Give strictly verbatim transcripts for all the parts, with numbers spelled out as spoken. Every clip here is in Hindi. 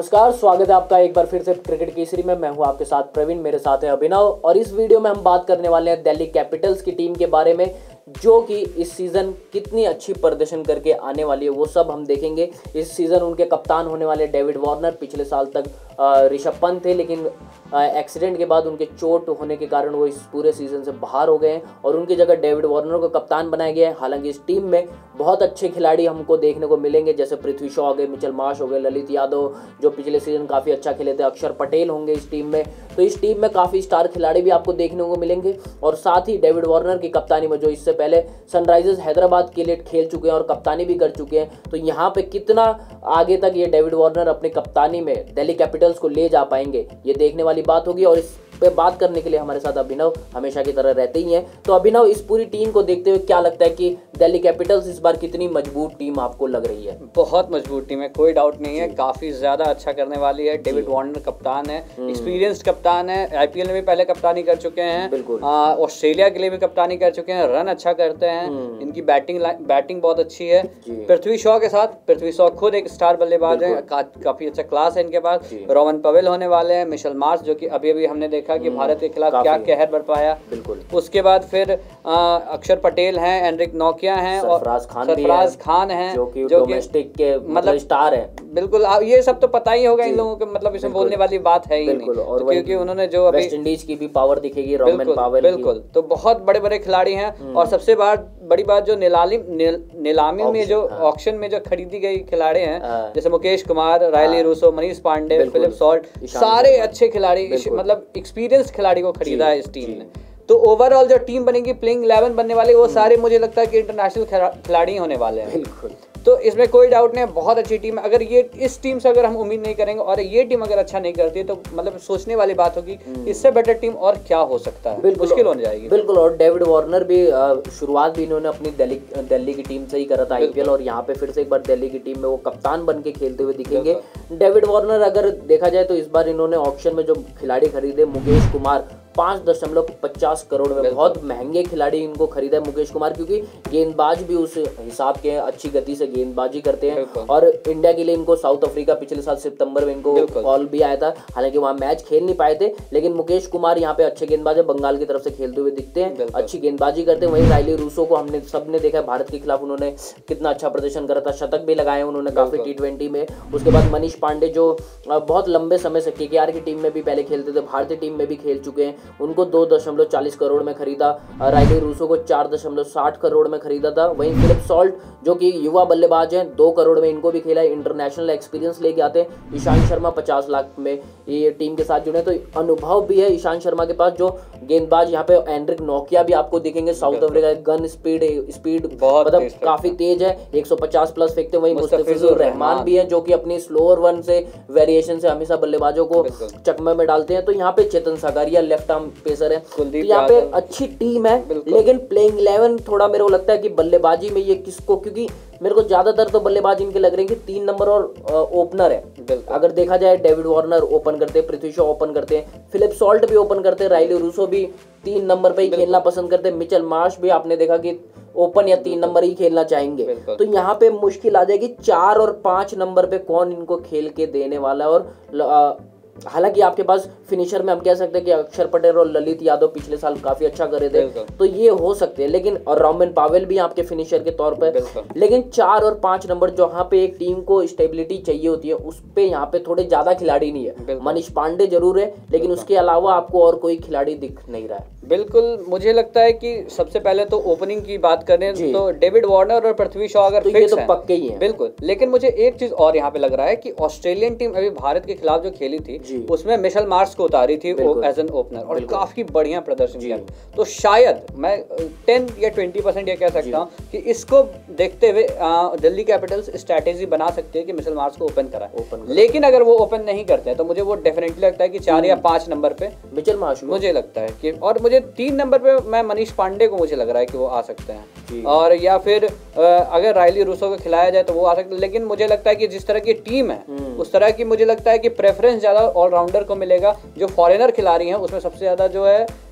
नमस्कार, स्वागत है आपका एक बार फिर से क्रिकेट केसरी में। मैं हूं आपके साथ प्रवीण, मेरे साथ है अभिनव और इस वीडियो में हम बात करने वाले हैं दिल्ली कैपिटल्स की टीम के बारे में, जो कि इस सीज़न कितनी अच्छी प्रदर्शन करके आने वाली है वो सब हम देखेंगे। इस सीज़न उनके कप्तान होने वाले डेविड वार्नर, पिछले साल तक ऋषभ पंत थे, लेकिन एक्सीडेंट के बाद उनके चोट होने के कारण वो इस पूरे सीज़न से बाहर हो गए हैं और उनकी जगह डेविड वार्नर को कप्तान बनाया गया है। हालांकि इस टीम में बहुत अच्छे खिलाड़ी हमको देखने को मिलेंगे, जैसे पृथ्वी शॉ हो गए, मिचेल मार्श हो गए, ललित यादव जो पिछले सीजन काफ़ी अच्छा खेले थे, अक्षर पटेल होंगे इस टीम में। तो इस टीम में काफ़ी स्टार खिलाड़ी भी आपको देखने को मिलेंगे और साथ ही डेविड वार्नर की कप्तानी में, जो इससे पहले सनराइजर्स हैदराबाद के लिए खेल चुके हैं और कप्तानी भी कर चुके हैं, तो यहाँ पे कितना आगे तक ये डेविड वार्नर अपनी कप्तानी में दिल्ली कैपिटल्स को ले जा पाएंगे, ये देखने वाली बात होगी। और इस पे बात करने के लिए हमारे साथ अभिनव हमेशा की तरह रहते ही हैं। तो अभिनव, इस पूरी टीम को देखते हुए क्या लगता है कि दिल्ली कैपिटल्स इस बार कितनी मजबूत टीम आपको लग रही है? बहुत मजबूत टीम है, कोई डाउट नहीं है, काफी ज्यादा अच्छा करने वाली है। डेविड वार्नर कप्तान है, एक्सपीरियंस्ड कप्तान है, आईपीएल में भी पहले कप्तानी कर चुके हैं, ऑस्ट्रेलिया के लिए भी कप्तानी कर चुके हैं, रन अच्छा करते हैं, इनकी बैटिंग बैटिंग बहुत अच्छी है। पृथ्वी शॉ के साथ, पृथ्वी शॉ खुद एक स्टार बल्लेबाज है, का, काफी अच्छा क्लास है इनके पास। रोवन पवेल होने वाले हैं, मिचेल मार्श जो कि अभी अभी हमने देखा कि भारत के खिलाफ क्या कहर बरपाया। बिल्कुल। उसके बाद फिर आ, अक्षर पटेल हैं, एनरिक नोकिया हैं और सरफराज खान सरफराज खान हैं जो कि डोमेस्टिक के मतलब स्टार हैं। बिल्कुल, ये सब तो पता ही होगा इन लोगों को, मतलब इसमें बोलने वाली बात है ही नहीं, और क्योंकि उन्होंने जो अभी वेस्ट इंडीज की भी पावर दिखेगी, रोमन पावेल। बिल्कुल, तो बहुत बड़े बड़े खिलाड़ी हैं। और सबसे बड़ी बात, जो नीलामी नीलामी में जो ऑक्शन में जो खरीदी गई खिलाड़ी हैं, जैसे Mukesh Kumar, Rilee Rossouw, Manish Pandey, Philip Salt, सारे अच्छे खिलाड़ी, मतलब एक्सपीरियंस खिलाड़ी को खरीदा है इस टीम ने। तो ओवरऑल जो टीम बनेगी, प्लेइंग इलेवन बनने वाले, वो सारे मुझे लगता है कि इंटरनेशनल खिलाड़ी होने वाले हैं। बिल्कुल, तो इसमें कोई डाउट नहीं है, बहुत अच्छी टीम है। अगर ये इस टीम से अगर हम उम्मीद नहीं करेंगे और ये टीम अगर अच्छा नहीं करती है, तो मतलब सोचने वाली बात होगी इससे बेटर टीम और क्या हो सकता है, मुश्किल हो जाएगी। बिल्कुल, और डेविड वार्नर भी शुरुआत भी इन्होंने अपनी दिल्ली दिल्ली की टीम से ही करा था आईपीएल, और यहाँ पे फिर से एक बार दिल्ली की टीम में वो कप्तान बन के खेलते हुए दिखेंगे डेविड वार्नर। अगर देखा जाए तो इस बार इन्होंने ऑक्शन में जो खिलाड़ी खरीदे, मुकेश कुमार पाँच दशमलव पचास करोड़ में, बहुत महंगे खिलाड़ी इनको खरीदा है मुकेश कुमार, क्योंकि गेंदबाज भी उस हिसाब के अच्छी गति से गेंदबाजी करते हैं। और इंडिया के लिए इनको साउथ अफ्रीका पिछले साल सितंबर में इनको कॉल भी आया था, हालांकि वहां मैच खेल नहीं पाए थे, लेकिन मुकेश कुमार यहाँ पे अच्छे गेंदबाज है, बंगाल की तरफ से खेलते हुए दिखते हैं, अच्छी गेंदबाजी करते हैं। वहीं रायली रूसो को हमने सबने देखा है, भारत के खिलाफ उन्होंने कितना अच्छा प्रदर्शन करा था, शतक भी लगाए उन्होंने काफी टी ट्वेंटी में। उसके बाद मनीष पांडे जो बहुत लंबे समय से केकेआर की टीम में भी पहले खेलते थे, भारतीय टीम में भी खेल चुके हैं, उनको दो दशमलव चालीस करोड़ में खरीदा। रायली रूसो को चार दशमलव साठ करोड़ में खरीदा था। वहीं फिलिप सॉल्ट जो कि युवा बल्लेबाज हैं, दो करोड़ में इनको भी खेला है, इंटरनेशनल एक्सपीरियंस लेके आते हैं। ईशांत शर्मा पचास लाख में ये टीम के साथ जुड़े, तो अनुभव भी है ईशांत शर्मा के पास। जो गेंदबाज यहाँ पे एनरिक नोकिया भी आपको दिखेंगे, South Africa, gun speed speed मतलब काफी तेज है, एक सौ पचास प्लस फेंकते। वहीं मुस्तफिजुर रहमान भी है जो कि अपनी स्लोअर वन से वेरिएशन से हमेशा बल्लेबाजों को चकमे में डालते हैं। तो यहाँ पे Chetan Sakariya left arm pacer है, तो यहाँ पे अच्छी टीम है, लेकिन प्लेइंग इलेवन थोड़ा मेरे को लगता है कि बल्लेबाजी में ये किसको, क्योंकि मेरे को ज्यादातर तो बल्लेबाज इनके लग रहे हैं कि तीन नंबर और ओपनर है। अगर देखा जाए, डेविड वार्नर ओपन करते हैं, पृथ्वी शॉ ओपन करते हैं, फिलिप सॉल्ट भी ओपन करते हैं, रायली रूसो भी तीन नंबर पे ही खेलना पसंद करते हैं, मिचेल मार्श भी आपने देखा कि ओपन या तीन नंबर ही खेलना चाहेंगे। तो यहाँ पे मुश्किल आ जाएगी चार और पांच नंबर पे कौन इनको खेल के देने वाला है। और हालांकि आपके पास फिनिशर में हम कह सकते हैं कि अक्षर पटेल और ललित यादव पिछले साल काफी अच्छा करे थे, तो ये हो सकते हैं, लेकिन और रोमन पावेल भी आपके फिनिशर के तौर पे, लेकिन चार और पांच नंबर जहां पे एक टीम को स्टेबिलिटी चाहिए होती है, उस पे यहाँ पे थोड़े ज्यादा खिलाड़ी नहीं है। मनीष पांडे जरूर है, लेकिन उसके अलावा आपको और कोई खिलाड़ी दिख नहीं रहा है। बिल्कुल, मुझे लगता है कि सबसे पहले तो ओपनिंग की बात करें तो डेविड वार्नर और पृथ्वी शॉ अगर तो फिक्स ये तो पक्के ही हैं। बिल्कुल, लेकिन मुझे एक चीज और यहाँ पे लग रहा है कि ऑस्ट्रेलियन टीम अभी भारत के खिलाफ जो खेली थी, उसमें मिचेल मार्श को उतारी थी एज एन ओपनर और काफी बढ़िया प्रदर्शन किया। तो शायद मैं टेन या ट्वेंटी परसेंट ये कह सकता हूँ कि इसको देखते हुए दिल्ली कैपिटल्स स्ट्रैटेजी बना सकती है कि मिचेल मार्श को ओपन कराए, लेकिन अगर वो ओपन नहीं करते हैं तो मुझे वो डेफिनेटली लगता है कि चार या पांच नंबर पे मिचेल मार्श मुझे लगता है कि, और मुझे तीन नंबर पे मैं मनीष पांडे को मुझे लग रहा है कि वो आ सकते हैं, और या फिर अगर रायली रूसो को खिलाया जाए तो वो आ सकते हैं। लेकिन मुझे लगता है कि जिस तरह की टीम है उस तरह की मुझे लगता है कि प्रेफरेंस ज्यादा ऑलराउंडर को मिलेगा। जो फॉरेनर खिलाड़ी हैं उसमें सबसे ज्यादा जो है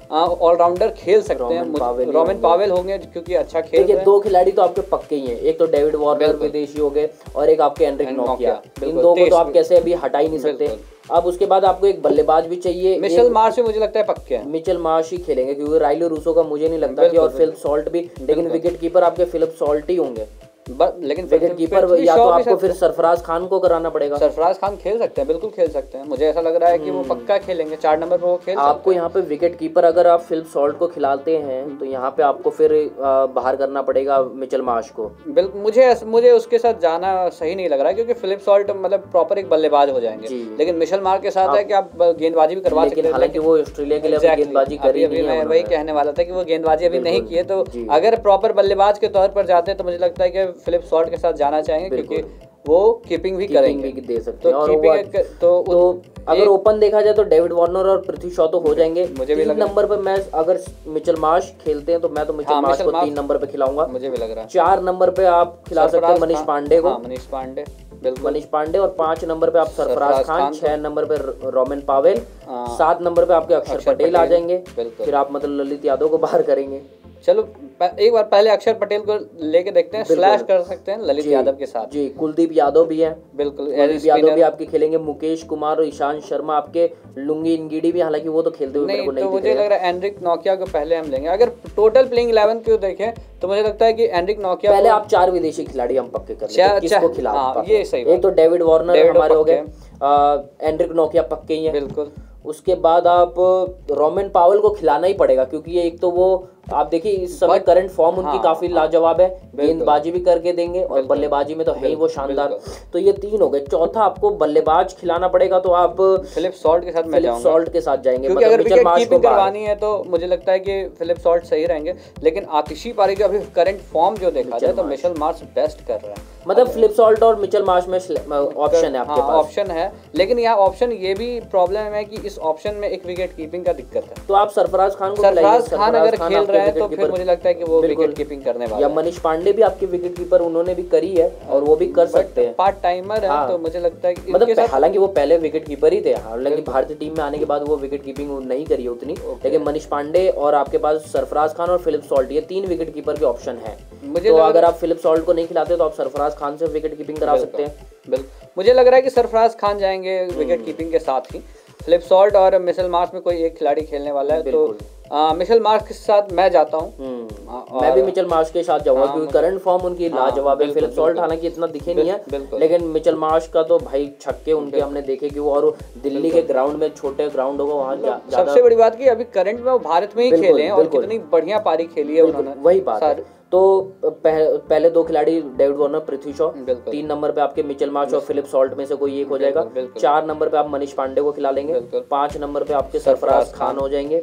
ऑलराउंडर खेल सकते हैं। रोमन पावेल होंगे क्योंकि अच्छा खेल रहे हैं। दो खिलाड़ी तो आपके पक्के ही हैं, एक तो डेविड वार्नर विदेशी हो गए और एक आपके एनरिक नोकिया। इन दो को तो आप कैसे अभी हटा ही नहीं सकते। अब उसके बाद आपको एक बल्लेबाज भी चाहिए। मिचेल मार्श भी मुझे लगता है पक्के हैं। मिचेल मार्श ही खेलेंगे क्योंकि राइली रूसो का मुझे नहीं लगता कि, और फिलिप सॉल्ट भी, लेकिन विकेट कीपर आपके फिलिप सॉल्ट ही होंगे। लेकिन विकेट कीपर या तो आपको फिर सरफराज खान को कराना पड़ेगा। सरफराज खान खेल सकते हैं, बिल्कुल खेल सकते हैं। मुझे ऐसा लग रहा है कि वो पक्का खेलेंगे, चार नंबर पर वो खेल सकते हैं। आपको यहाँ पे विकेट कीपर अगर आप फिलिप सॉल्ट को खिलाते हैं तो यहाँ पे आपको फिर बाहर करना पड़ेगा मिचेल मार्श को। बिल्कुल, मुझे मुझे उसके साथ जाना सही नहीं लग रहा है क्योंकि फिलिप सॉल्ट मतलब प्रॉपर एक बल्लेबाज हो जाएंगे, लेकिन मिचेल मार्श के साथ है कि आप गेंदबाजी भी करवा सकते हैं। हालांकि वो ऑस्ट्रेलिया के लिए गेंदबाजी करी नहीं है। मैं वही कहने वाला था कि वो गेंदबाजी अभी नहीं की है, तो अगर प्रॉपर बल्लेबाज के तौर पर जाते हैं तो मुझे लगता है कि फिलिप सॉल्ट के साथ जाना चाहेंगे क्योंकि वो कीपिंग भी करेंगे, भी दे सकते हैं। तो, और कीपिंग तो, तो अगर ओपन देखा जाए तो डेविड वार्नर और पृथ्वी शॉ तो हो जाएंगे। मुझे भी लग रहा है नंबर पे मैं अगर मिचेल मार्श खेलते हैं तो मैं तो मिचेल हाँ, मार्श को तीन नंबर पे खिलाऊंगा। मुझे भी लग रहा है। चार नंबर पे आप खिला सकते हैं मनीष पांडे को। मनीष पांडे मनीष पांडे और पांच नंबर पे आप सरफराज खान, छह नंबर पे रोमन पावेल, सात नंबर पे आपके अक्षर पटेल आ जाएंगे। फिर आप मतलब ललित यादव को बाहर करेंगे। चलो एक बार पहले अक्षर पटेल को लेके देखते हैं, स्लैश कर सकते हैं ललित यादव के साथ। जी, कुलदीप यादव भी है। बिल्कुल, कुलदीप यादव भी आपके खेलेंगे। मुकेश कुमार और ईशांत शर्मा आपके, लुंगी इंगिडी भी, हालांकि वो तो खेलते हुए मेरे को नहीं तो मुझे लग रहा है एनरिक नोकिया को पहले हम लेंगे। अगर टोटल प्लेइंग इलेवन को देखें तो मुझे लगता है कि एनरिक नोकिया पहले आप चार विदेशी खिलाड़ी हम पक्के कर लेते हैं किसको खिला। ये सही, एक तो डेविड वार्नर हमारे हो गए, एनरिक नोकिया पक्के ही है। बिल्कुल। उसके बाद आप रोमन पावेल को खिलाना ही पड़ेगा क्योंकि ये एक तो वो आप देखिए इस समय करंट फॉर्म उनकी हाँ, काफी लाजवाब है, गेंदबाजी भी करके देंगे और बल्लेबाजी में तो है ही वो शानदार। तो ये तीन हो गए। चौथा आपको बल्लेबाज खिलाना पड़ेगा तो आप फिलिप सॉल्ट के साथ मैं फिलिप सॉल्ट के साथ जाएंगे क्योंकि अगर विकेट कीपिंग करवानी है तो मुझे लगता है कि फिलिप सॉल्ट सही रहेंगे। लेकिन आतिशी पारी का अभी करंट फॉर्म जो देखा जाए तो मिचेल मार्श बेस्ट कर रहा है। मतलब फिलिप सॉल्ट और मिचेल मार्श में ऑप्शन है आपके पास, ऑप्शन है। लेकिन यहाँ ऑप्शन ये भी प्रॉब्लम है कि इस ऑप्शन में एक विकेट कीपिंग का दिक्कत है। तो आप सरफराज खान को सरफराज खान अगर खेल रहे हैं तो फिर मुझे लगता है कि वो विकेट कीपिंग करने वाला है। या मनीष पांडे भी आपके विकेट कीपर, उन्होंने भी करी है और वो भी कर सकते हैं, पार्ट टाइमर है। तो मुझे लगता है कि मतलब हालांकि वो पहले विकेट कीपर ही थे, हालांकि भारतीय टीम में आने के बाद वो विकेट कीपिंग नहीं करी है उतनी, लेकिन मनीष पांडे और आपके पास सरफराज खान और फिलिप सॉल्ट, ये तीन विकेट कीपर के ऑप्शन है। तो अगर आप फिलिप सॉल्ट को नहीं खिलाते तो आप सरफराज खान से विकेट कीपिंग करा सकते हैं। बिल्कुल, मुझे लग रहा है कि सरफराज खान जाएंगे विकेट कीपिंग के साथ ही। फिलिप सॉल्ट और मिचेल मार्श में कोई एक खिलाड़ी खेलने वाला है, तो मिचेल मार्श के साथ मैं जाता हूँ। मैं भी मिचेल मार्श के साथ जाऊंगा क्योंकि करंट फॉर्म उनकी लाजवाब है। फिलिप सॉल्ट हालांकि इतना दिखे नहीं है, लेकिन मिचेल मार्श का तो भाई छक्के उनके हमने देखे कि वो, और दिल्ली के ग्राउंड में, छोटे ग्राउंड होगा वहाँ। सबसे बड़ी बात की अभी करंट में वो भारत में ही खेले हैं और कितनी बढ़िया पारी खेली है उन्होंने। वही बात है। तो पह, पहले दो खिलाड़ी डेविड वार्नर, पृथ्वी शॉ, तीन नंबर पे आपके मिचेल मार्श और फिलिप सॉल्ट में से कोई एक हो जाएगा। चार नंबर पे आप मनीष पांडे को खिला लेंगे। पांच नंबर पे आपके सरफराज खान हो जाएंगे।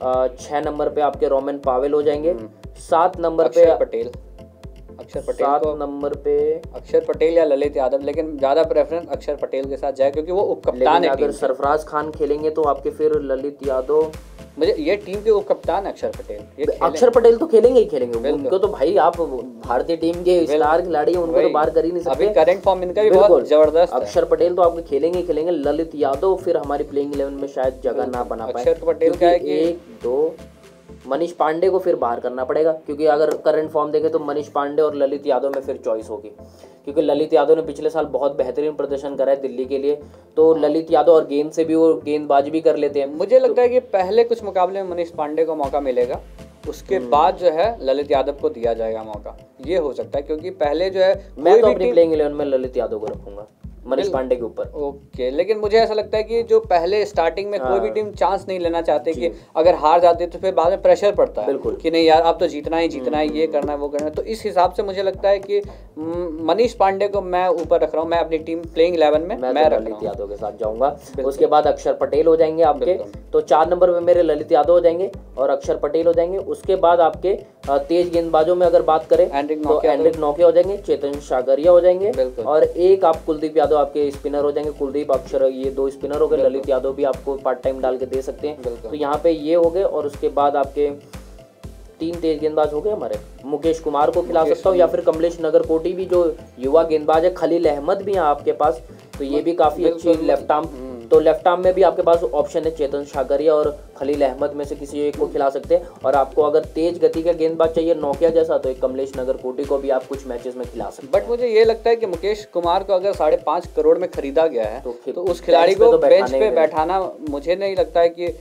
छह नंबर पे आपके रोमन पावेल हो जाएंगे। सात नंबर पे पटेल अक्षर पटेल सात नंबर पे अक्षर पटेल या ललित यादव, लेकिन ज्यादा प्रेफरेंस अक्षर पटेल के साथ जाए क्योंकि वो उपकप्तान है। अगर सरफराज खान खेलेंगे तो आपके फिर ललित यादव, मुझे ये टीम के उपकप्तान अक्षर पटेल, ये अक्षर पटेल तो खेलेंगे ही खेलेंगे। उनको तो भाई आप भारतीय टीम के स्टार खिलाड़ी हैं, उनको तो बाहर कर ही नहीं सकते। अभी करंट फॉर्म इनका भी बहुत जबरदस्त है। अक्षर पटेल तो आपके खेलेंगे ही खेलेंगे। ललित यादव फिर हमारी प्लेइंग इलेवन में शायद जगह ना बना पाए। अक्षर पटेल का है कि एक दो मनीष पांडे को फिर बाहर करना पड़ेगा क्योंकि अगर करंट फॉर्म देखें तो मनीष पांडे और ललित यादव में फिर चॉइस होगी क्योंकि ललित यादव ने पिछले साल बहुत बेहतरीन प्रदर्शन करा है दिल्ली के लिए। तो ललित यादव और गेंद से भी वो गेंदबाजी भी कर लेते हैं। मुझे लगता है कि पहले कुछ मुकाबले में मनीष पांडे को मौका मिलेगा, उसके बाद जो है ललित यादव को दिया जाएगा मौका, ये हो सकता है क्योंकि पहले जो है मैं तो अपनी प्लेइंग इलेवन में ललित यादव को रखूंगा मनीष पांडे के ऊपर। ओके, लेकिन मुझे ऐसा लगता है कि जो पहले स्टार्टिंग में हाँ। कोई भी टीम चांस नहीं लेना चाहते कि अगर हार जाती है तो फिर बाद में प्रेशर पड़ता है कि नहीं यार अब तो जीतना ही जीतना है, ये करना है वो करना है। तो इस हिसाब से मुझे लगता है कि मनीष पांडे को मैं ऊपर रख रहा हूँ, मैं अपनी टीम प्लेइंग इलेवन में मैं, मैं ललित यादव के साथ जाऊंगा। उसके बाद अक्षर पटेल हो जाएंगे आपके, तो चार नंबर पे मेरे ललित यादव हो जाएंगे और अक्षर पटेल हो जाएंगे। उसके बाद आपके तेज गेंदबाजों में अगर बात करें तो एनरिक नोकिया हो जाएंगे, चेतन सागरिया हो जाएंगे और एक आप कुलदीप यादव आपके स्पिनर हो जाएंगे। कुलदीप अक्षर ये दो स्पिनर हो गए। ललित यादव भी आपको पार्ट टाइम डाल के दे सकते हैं। तो यहाँ पे ये हो गए और उसके बाद आपके तीन तेज गेंदबाज हो गए हमारे। मुकेश कुमार को खिला सकता हूँ या फिर कमलेश नगरकोटी भी जो युवा गेंदबाज है। खलील अहमद भी है आपके पास, तो ये भी काफी अच्छी लेफ्ट आर्म तो लेफ्ट आर्म में भी आपके पास ऑप्शन है, चेतन साकरिया और खलील अहमद में से किसी एक को खिला सकते हैं। और आपको अगर तेज गति का गेंदबाज चाहिए नोकिया जैसा, तो एक कमलेश नगरकोटी को भी आप कुछ मैचेस में खिला सकते हैं। बट मुझे ये लगता है कि मुकेश कुमार को अगर साढ़े पाँच करोड़ में खरीदा गया है तो, तो उस खिलाड़ी को बेंच पे बैठाना मुझे नहीं लगता है कि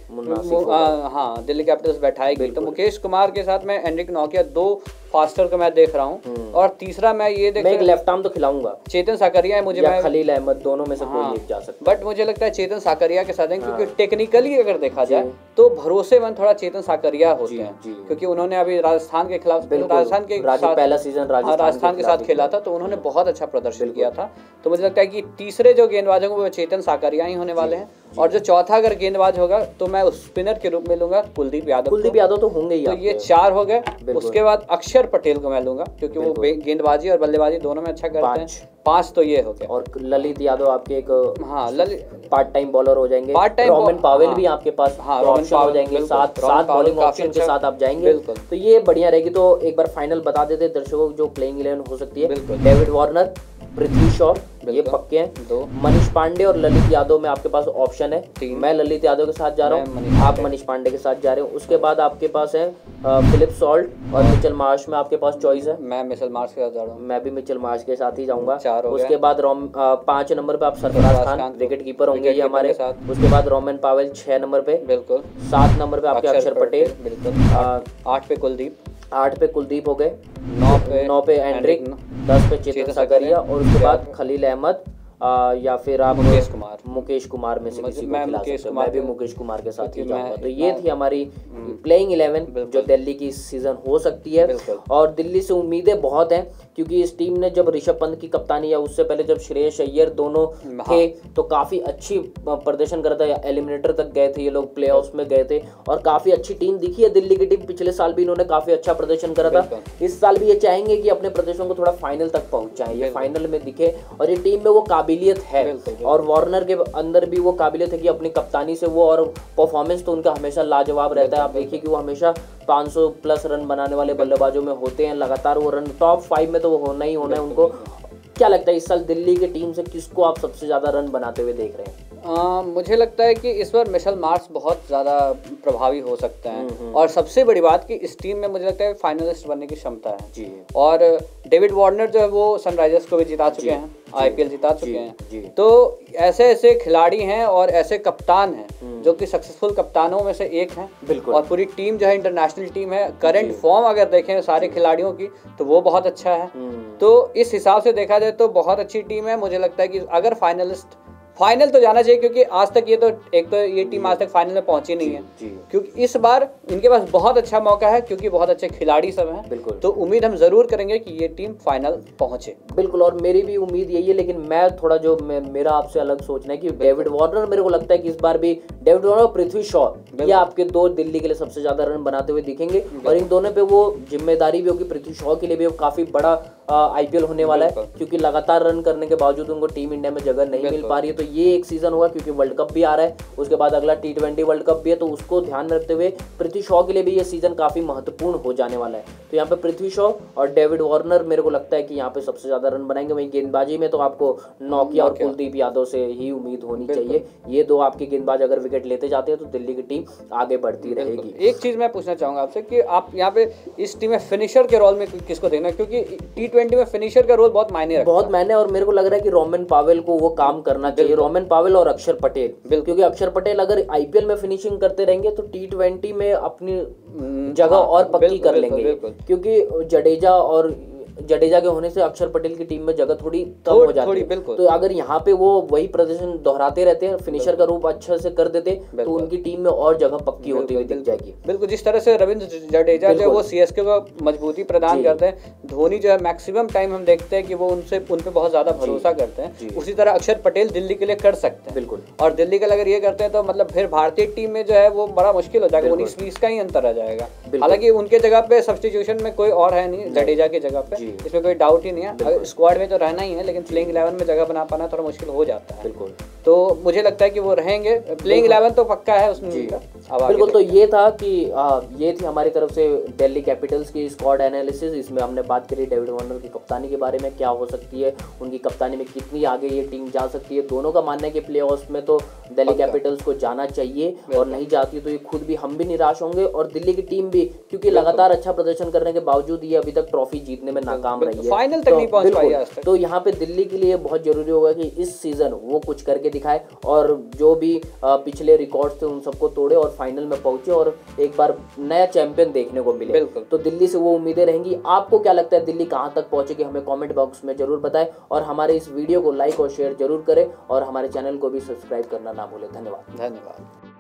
हाँ दिल्ली कैपिटल्स बैठाएगी। तो मुकेश कुमार के साथ मैं एंड्रिक नोकिया दो फास्टर का मैं देख रहा हूँ, और तीसरा मैं ये देख मैं एक लेफ्ट आर्म तो खिलाऊंगा, चेतन साकरिया है मुझे, मैं खलील अहमद, दोनों में से कोई एक जा सकता है। बट मुझे लगता है चेतन साकरिया के साथ है, क्योंकि टेक्निकली अगर देखा जाए तो भरोसेमंद थोड़ा चेतन साकरिया होते हैं, क्योंकि उन्होंने अभी राजस्थान के खिलाफ राजस्थान के पहला सीजन राजस्थान के साथ खेला था, तो उन्होंने बहुत अच्छा प्रदर्शन किया था। तो मुझे लगता है कि तीसरे जो गेंदबाज होंगे वो चेतन साकरिया ही होने वाले हैं, और जो चौथा अगर गेंदबाज होगा तो मैं उस स्पिनर के रूप में लूंगा कुलदीप यादव। कुलदीप यादव तो होंगे ही। तो ये चार हो गए। उसके बाद अक्षर पटेल को मैं लूंगा, क्योंकि वो गेंदबाजी और बल्लेबाजी दोनों में अच्छा करते हैं। पांच तो ये हो गए। और ललित यादव आपके एक हाँ ललित पार्ट टाइम बॉलर हो जाएंगे। पार्ट टाइम रोमन पावेल भी आपके पास हाँ ऑप्शन हो जाएंगे, सात सात बॉलिंग ऑप्शन के साथ आप जाएंगे, तो ये बढ़िया रहेगी। तो एक बार फाइनल बता देते दर्शकों जो प्लेइंग इलेवन हो सकती है। डेविड वार्नर, पृथ्वी शॉ, ये पक्के हैं। दो मनीष पांडे और ललित यादव में आपके पास ऑप्शन है। मैं ललित यादव के साथ जा रहा हूँ, आप मनीष पांडे के साथ जा रहे हो। उसके बाद आपके पास है फिलिप सॉल्ट और मिचेल मार्श में आपके पास चॉइस है। मैं मिचेल मार्श के साथ जा रहा हूँ। मैं भी मिचेल मार्श के साथ ही जाऊंगा। उसके बाद रोम पांच नंबर पे आप सरफराज खान विकेट कीपर होंगे ये हमारे साथ। उसके बाद रोमन पावेल छह नंबर पे, बिल्कुल। सात नंबर पे आपके अक्षर पटेल, बिल्कुल। आठ पे कुलदीप, आठ पे कुलदीप हो गए, नौ पे नौ पे एंड्रिक, दस पे चेतन साकरिया, और उसके बाद खलील अहमद आ, या फिर आप मुकेश कुमार मुकेश कुमार में से किसी को खिला सकते हो। मैं भी मुकेश कुमार के साथ ही जाऊंगा। तो ये थी हमारी प्लेइंग इलेवन जो दिल्ली की इस सीजन हो सकती है। और दिल्ली से उम्मीदें बहुत हैं, क्योंकि इस टीम ने जब ऋषभ पंत की कप्तानी या उससे पहले जब श्रेयस अय्यर दोनों थे तो काफी अच्छी प्रदर्शन कर था। एलिमिनेटर तक गए थे ये लोग, प्ले ऑफ में गए थे, और काफी अच्छी टीम दिखी है दिल्ली की टीम। पिछले साल भी इन्होंने काफी अच्छा प्रदर्शन करा था। इस साल भी ये चाहेंगे कि अपने प्रदर्शन को थोड़ा फाइनल तक पहुंच जाए, ये फाइनल में दिखे, और ये टीम में वो काबिलियत है। और वार्नर के अंदर भी वो काबिलियत है कि अपनी कप्तानी से वो, और परफॉर्मेंस तो उनका हमेशा लाजवाब रहता है। आप देखिए कि वो हमेशा पाँच सौ प्लस रन बनाने वाले बल्लेबाजों में होते हैं लगातार। वो रन टॉप फाइव में तो वो होना ही होना है उनको। क्या लगता है इस साल दिल्ली की टीम से किसको आप सबसे ज्यादा रन बनाते हुए देख रहे हैं? आ, मुझे लगता है कि इस बार मिशेल मार्श बहुत ज़्यादा प्रभावी हो सकते हैं, और सबसे बड़ी बात कि इस टीम में मुझे लगता है फाइनलिस्ट बनने की क्षमता है जी। और डेविड वार्नर जो है वो सनराइजर्स को भी जिता चुके हैं, आईपीएल जिता चुके हैं। तो ऐसे ऐसे खिलाड़ी हैं और ऐसे कप्तान हैं जो कि सक्सेसफुल कप्तानों में से एक हैं। और पूरी टीम जो है इंटरनेशनल टीम है। करंट फॉर्म अगर देखें सारे खिलाड़ियों की तो वो बहुत अच्छा है। तो इस हिसाब से देखा जाए तो बहुत अच्छी टीम है। मुझे लगता है कि अगर फाइनलिस्ट फाइनल तो जाना चाहिए, क्योंकि आज तक ये तो एक तो ये टीम आज तक फाइनल में पहुंची नहीं है, क्योंकि इस बार इनके पास बहुत अच्छा मौका है, क्योंकि बहुत अच्छे खिलाड़ी सब हैं। बिल्कुल। तो उम्मीद हम जरूर करेंगे कि ये टीम फाइनल पहुंचे। बिल्कुल, और मेरी भी उम्मीद यही है। लेकिन मैं थोड़ा जो मैं, मेरा आपसे अलग सोचना है कि डेविड वार्नर, मेरे को लगता है कि इस बार भी डेविड वार्नर और पृथ्वी शॉ ये आपके दो दिल्ली के लिए सबसे ज्यादा रन बनाते हुए दिखेंगे। और इन दोनों पे वो जिम्मेदारी भी होगी, पृथ्वी शॉ के लिए भी काफी बड़ा आईपीएल होने वाला है, क्योंकि लगातार रन करने के बावजूद उनको टीम इंडिया में जगह नहीं मिल पा रही है। तो ये एक सीजन होगा, क्योंकि वर्ल्ड कप भी आ रहा है, उसके बाद अगला टी ट्वेंटी वर्ल्ड कप भी है, तो उसको ध्यान में रखते हुए पृथ्वी शॉ के लिए भी ये सीजन काफी महत्वपूर्ण हो जाने वाला है। तो यहाँ पे पृथ्वी शॉ और डेविड वार्नर मेरे को लगता है कि यहाँ पे सबसे ज्यादा रन बनाएंगे। वहीं गेंदबाजी में तो आपको नोकिया और कुलदीप यादव से ही उम्मीद होनी चाहिए। ये दो आपके गेंदबाज अगर विकेट लेते जाते हैं तो दिल्ली की टीम आगे बढ़ती रहेगी। एक चीज मैं पूछना चाहूंगा आपसे कि आप यहाँ पे इस टीम में फिनिशर के रोल में किसको देना, क्योंकि टी ट्वेंटी में फिनिशर रोल बहुत मायने रखता है। बहुत मायने, और मेरे को लग रहा है कि रोमन पावेल को वो काम करना चाहिए, रोमन पावेल और अक्षर पटेल, क्योंकि अक्षर पटेल अगर आईपीएल में फिनिशिंग करते रहेंगे तो टी ट्वेंटी में अपनी जगह और पक्की कर लेंगे, क्योंकि जडेजा और जडेजा के होने से अक्षर पटेल की टीम में जगह थोड़ी कम हो जाती है। तो अगर यहाँ पे वो वही प्रदर्शन दोहराते रहते हैं, फिनिशर का रूप अच्छे से कर देते, तो उनकी टीम में और जगह पक्की होती हुई दिख जाएगी। बिल्कुल, जिस तरह से रविंद्र जडेजा जो वो सीएसके को मजबूती प्रदान करते हैं, धोनी जो है मैक्सिमम टाइम हम देखते हैं कि वो उनसे उन पे बहुत ज्यादा भरोसा करते हैं, उसी तरह अक्षर पटेल दिल्ली के लिए कर सकते हैं। बिल्कुल, और दिल्ली के लिए अगर ये करते हैं तो मतलब फिर भारतीय टीम में जो है वो बड़ा मुश्किल हो जाएगा, उन्नीस बीस का ही अंतर आ जाएगा। हालांकि उनके जगह पे सब्स्टिट्यूशन में कोई और है नहीं जडेजा की जगह पे, इसमें कोई डाउट ही नहीं है। स्क्वाड में तो रहना ही है, लेकिन प्लेइंग इलेवन में जगह बना पाना थोड़ा मुश्किल हो जाता है। बिल्कुल, तो मुझे लगता है कि वो रहेंगे। प्लेइंग इलेवन तो पक्का है उसमें। बिल्कुल। तो ये था कि आ, ये थी हमारी तरफ से दिल्ली कैपिटल्स की स्क्वाड एनालिसिस। इसमें हमने बात करी डेविड वार्नर की कप्तानी के बारे में, क्या हो सकती है उनकी कप्तानी में, कितनी आगे ये टीम जा सकती है। दोनों का मानना है कि प्लेऑफ्स में तो दिल्ली कैपिटल्स को जाना चाहिए, और नहीं जाती तो ये खुद भी, हम भी निराश होंगे और दिल्ली की टीम भी, क्योंकि लगातार अच्छा प्रदर्शन करने के बावजूद ये अभी तक ट्रॉफी जीतने में नाकाम रही है, फाइनल तक नहीं पहुंच पाई आज तक। तो यहाँ पे दिल्ली के लिए बहुत जरूरी होगा कि इस सीजन वो कुछ करके दिखाए, और जो भी पिछले रिकॉर्ड्स थे उन सबको तोड़े और फाइनल में पहुंचे और एक बार नया चैंपियन देखने को मिले। तो दिल्ली से वो उम्मीदें रहेंगी। आपको क्या लगता है दिल्ली कहां तक पहुंचेगी, हमें कमेंट बॉक्स में जरूर बताएं, और हमारे इस वीडियो को लाइक और शेयर जरूर करें, और हमारे चैनल को भी सब्सक्राइब करना ना भूलें। धन्यवाद। धन्यवाद।